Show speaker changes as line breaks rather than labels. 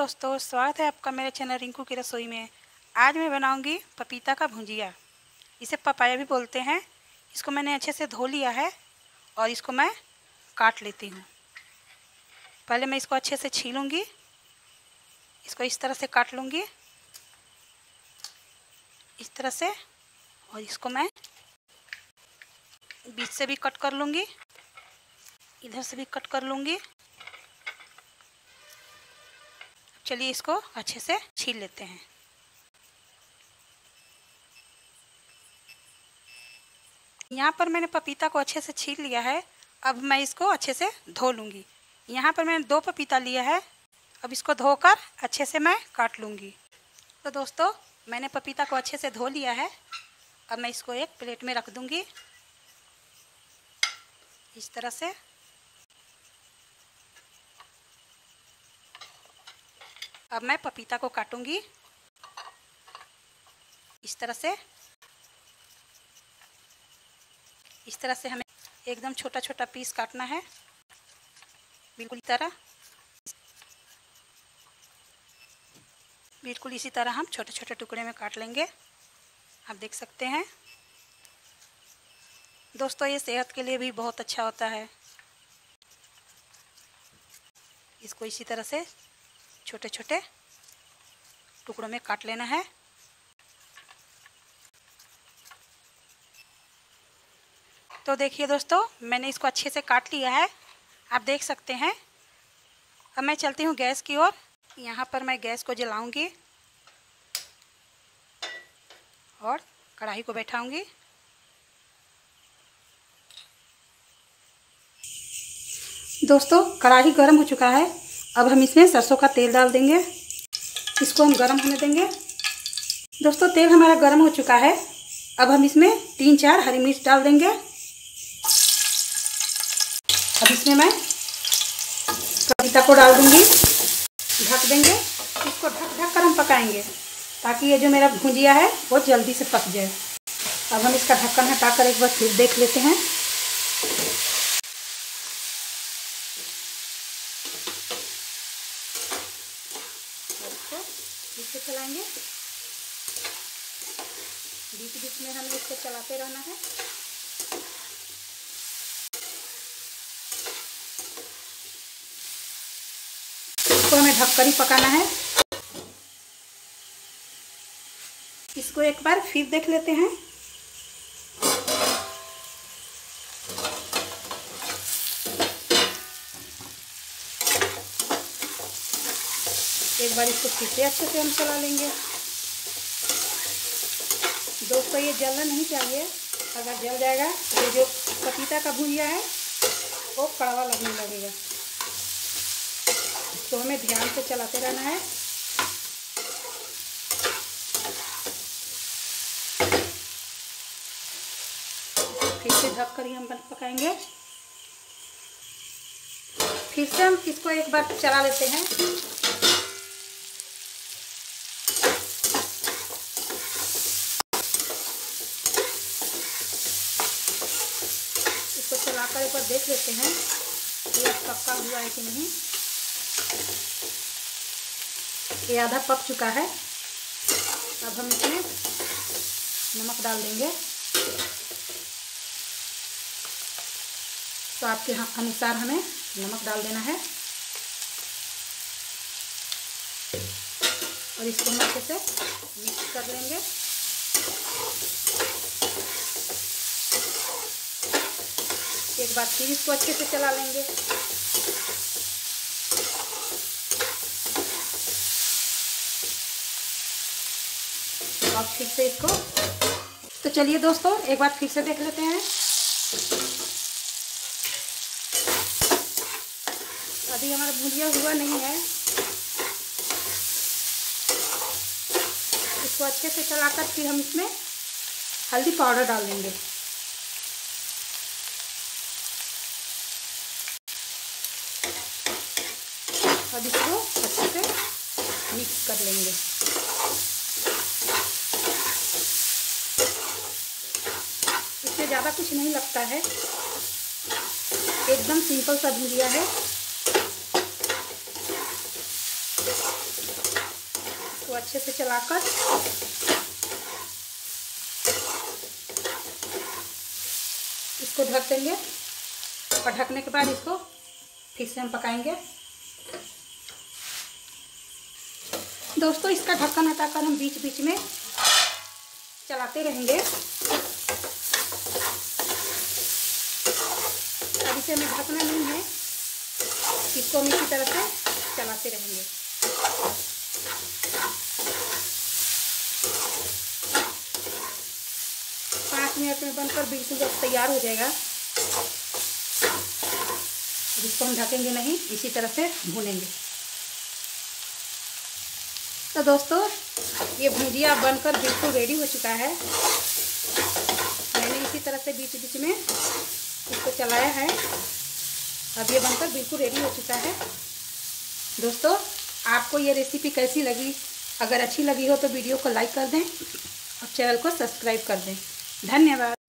दोस्तों, स्वागत है आपका मेरे चैनल रिंकू की रसोई में। आज मैं बनाऊंगी पपीता का भुजिया। इसे पपाया भी बोलते हैं। इसको मैंने अच्छे से धो लिया है और इसको मैं काट लेती हूँ। पहले मैं इसको अच्छे से छीलूंगी। इसको इस तरह से काट लूँगी, इस तरह से। और इसको मैं बीच से भी कट कर लूँगी, इधर से भी कट कर लूँगी। चलिए इसको अच्छे से छील लेते हैं। यहाँ पर मैंने पपीता को अच्छे से छील लिया है। अब मैं इसको अच्छे से धो लूँगी। यहाँ पर मैंने 2 पपीता लिया है। अब इसको धोकर अच्छे से मैं काट लूँगी। तो दोस्तों, मैंने पपीता को अच्छे से धो लिया है। अब मैं इसको एक प्लेट में रख दूँगी, इस तरह से। अब मैं पपीता को काटूँगी इस तरह से। इस तरह से हमें एकदम छोटा छोटा पीस काटना है, बिल्कुल इसी तरह हम छोटे छोटे टुकड़े में काट लेंगे। आप देख सकते हैं दोस्तों, ये सेहत के लिए भी बहुत अच्छा होता है। इसको इसी तरह से छोटे छोटे टुकड़ों में काट लेना है। तो देखिए दोस्तों, मैंने इसको अच्छे से काट लिया है, आप देख सकते हैं। अब मैं चलती हूँ गैस की ओर। यहाँ पर मैं गैस को जलाऊंगी और कढ़ाई को बैठाऊंगी। दोस्तों, कढ़ाई गर्म हो चुका है। अब हम इसमें सरसों का तेल डाल देंगे। इसको हम गर्म होने देंगे। दोस्तों, तेल हमारा गर्म हो चुका है। अब हम इसमें 3-4 हरी मिर्च डाल देंगे। अब इसमें मैं पपीता को डाल दूंगी, ढक देंगे। इसको ढक कर हम पकाएंगे ताकि ये जो मेरा भुजिया है वो जल्दी से पक जाए। अब हम इसका ढक्कन हटाकर एक बार फिर देख लेते हैं। इसको बीच से चलाएंगे, बीच बीच में हमें इसको चलाते रहना है। इसको हमें ढककर ही पकाना है। इसको एक बार फिर देख लेते हैं। एक बार इसको फिर से अच्छे से हम चला लेंगे। दोस्तों, ये जलना नहीं चाहिए। अगर जल जाएगा तो जो पपीता का भुजिया है वो कड़वा लगने लगेगा। तो हमें ध्यान से चलाते रहना है। फिर से ढक कर ही हम पकाएंगे। फिर से हम इसको एक बार चला लेते हैं। इसको चलाकर एक बार देख लेते हैं ये अब पक्का हुआ है कि नहीं। ये आधा पक चुका है। अब हम इसमें नमक डाल देंगे। तो आपके अनुसार हमें नमक डाल देना है और इसको हम अच्छे से मिक्स कर लेंगे। एक बार फिर इसको अच्छे से चला लेंगे। और फिर से इसको, तो चलिए दोस्तों, एक बार फिर से देख लेते हैं। अभी हमारा भुजिया हुआ नहीं है। इसको अच्छे से चलाकर फिर हम इसमें हल्दी पाउडर डाल देंगे। अब इसको अच्छे से मिक्स कर लेंगे। इसमें ज़्यादा कुछ नहीं लगता है, एकदम सिंपल सा भुजिया है। इसको अच्छे से चलाकर इसको ढक देंगे और ढकने के बाद इसको फिर से हम पकाएंगे। दोस्तों इसका ढक्कन हटाकर हम बीच बीच में चलाते रहेंगे। अब इसे हमें ढकना नहीं है, इसको हम इसी तरह से चलाते रहेंगे। 5 मिनट में बनकर बिल्कुल जब तैयार हो जाएगा, अब इसको हम ढकेंगे नहीं, इसी तरह से भूनेंगे। तो दोस्तों ये भुजिया बनकर बिल्कुल रेडी हो चुका है। मैंने इसी तरह से बीच बीच में इसको चलाया है। अब ये बनकर बिल्कुल रेडी हो चुका है। दोस्तों आपको ये रेसिपी कैसी लगी? अगर अच्छी लगी हो तो वीडियो को लाइक कर दें और चैनल को सब्सक्राइब कर दें। धन्यवाद।